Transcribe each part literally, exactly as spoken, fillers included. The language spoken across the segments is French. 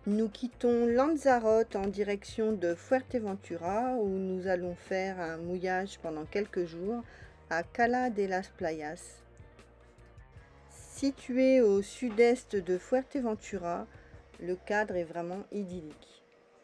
Nous quittons Lanzarote en direction de Fuerteventura où nous allons faire un mouillage pendant quelques jours à Cala de las Playas. Situé au sud-est de Fuerteventura, le cadre est vraiment idyllique.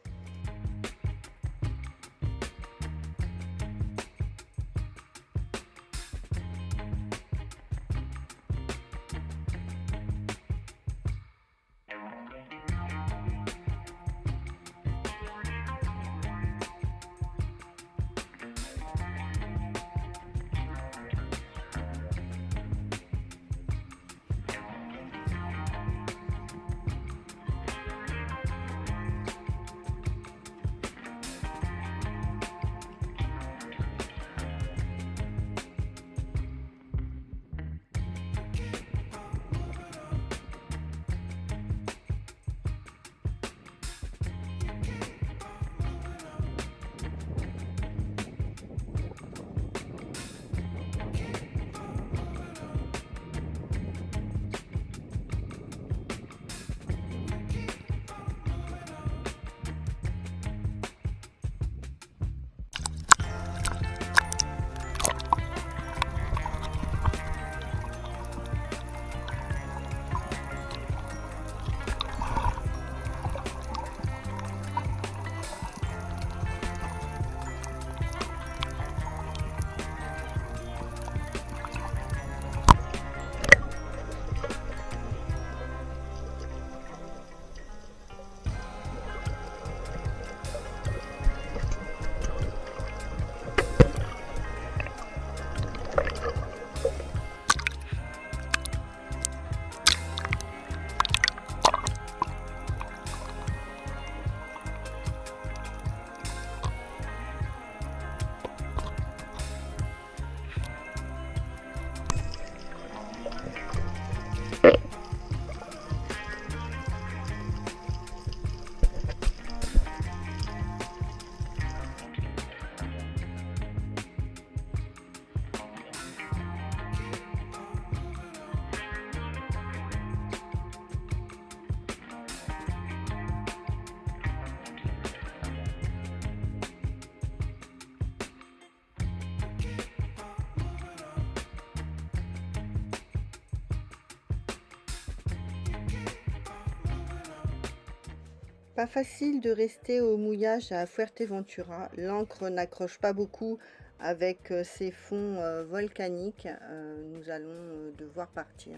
Pas facile de rester au mouillage à Fuerteventura. L'ancre n'accroche pas beaucoup avec ces fonds euh, volcaniques. Euh, nous allons euh, devoir partir.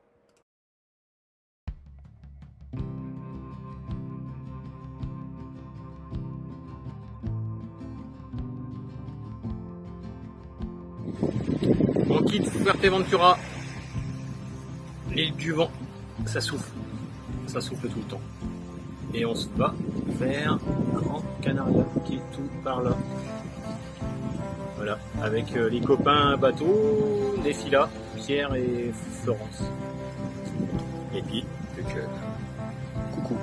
On quitte Fuerteventura, l'île du vent, ça souffle, ça souffle tout le temps. Et on se va vers Gran Canaria, qui est tout par là. Voilà, avec euh, les copains bateaux, les filas, Pierre et Florence. Et puis, donc, euh, coucou.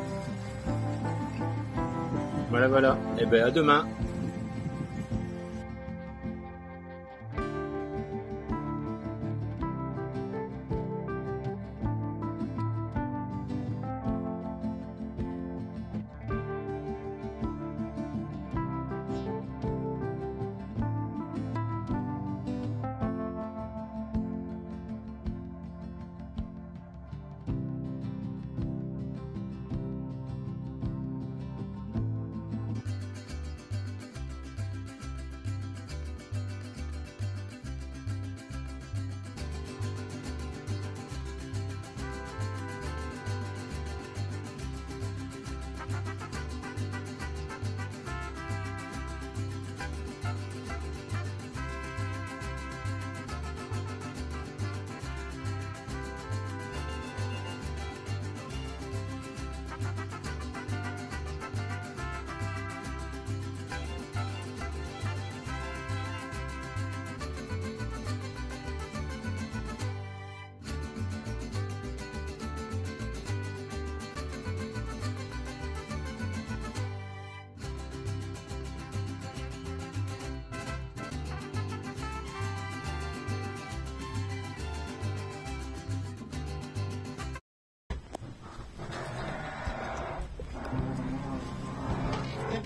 Voilà, voilà, et ben à demain.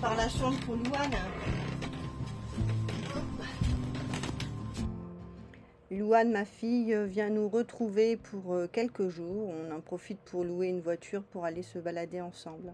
prépare la chambre pour Louane. Louane, ma fille, vient nous retrouver pour quelques jours. On en profite pour louer une voiture pour aller se balader ensemble.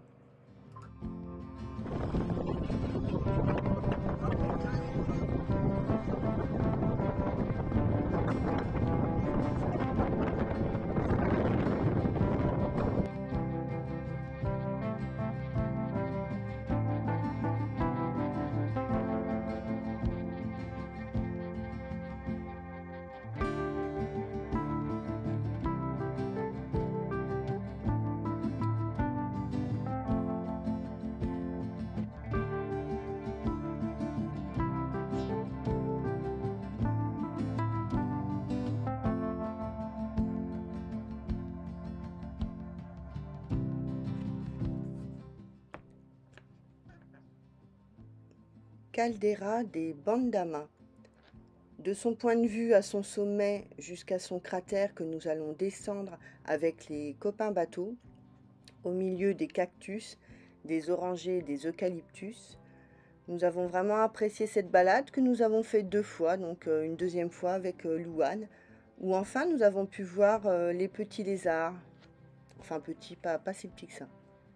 Caldeira des Bandama. De son point de vue à son sommet jusqu'à son cratère que nous allons descendre avec les copains bateaux, au milieu des cactus, des orangers et des eucalyptus. Nous avons vraiment apprécié cette balade que nous avons fait deux fois, donc une deuxième fois avec Louane, où enfin nous avons pu voir les petits lézards. Enfin petits, pas, pas si petits que ça.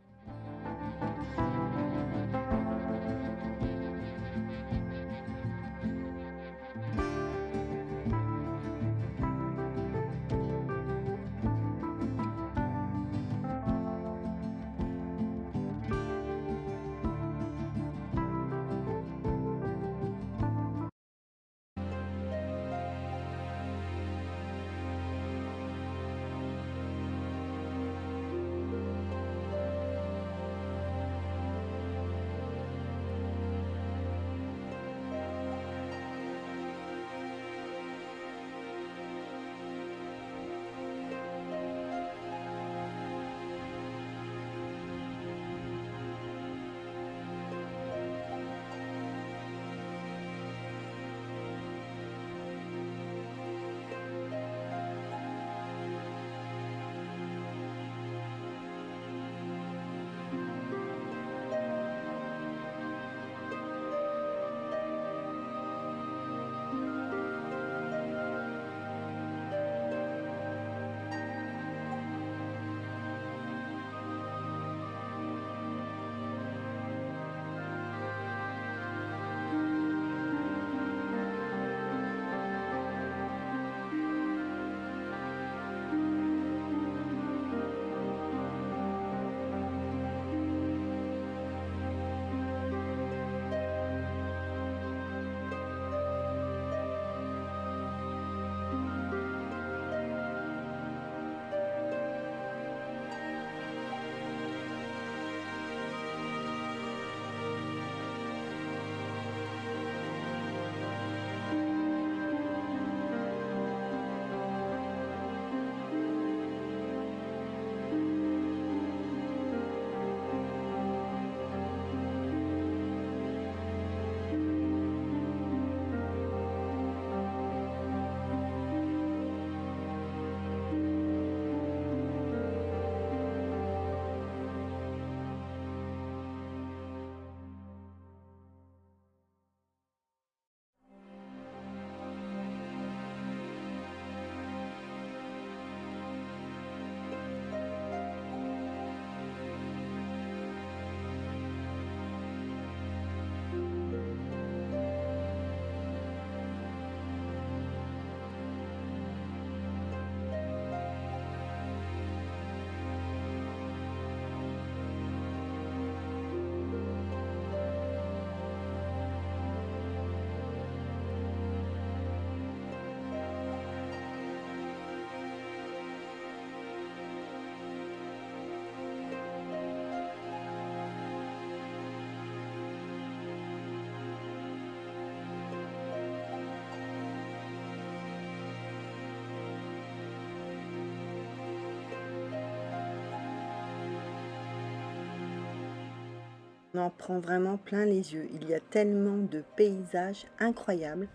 On en prend vraiment plein les yeux. Il y a tellement de paysages incroyables.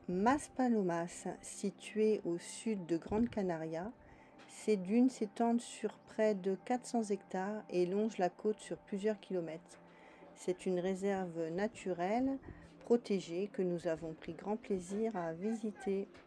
Maspalomas, situé au sud de Grande Canaria, ces dunes s'étendent sur près de quatre cents hectares et longent la côte sur plusieurs kilomètres. C'est une réserve naturelle protégée que nous avons pris grand plaisir à visiter.